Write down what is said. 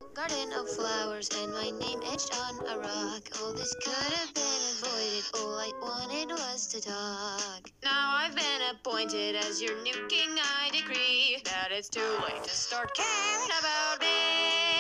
Garden of flowers and my name etched on a rock. All this could have been avoided. All I wanted was to talk. Now I've been appointed as your new king. I decree that it's too late to start caring about me.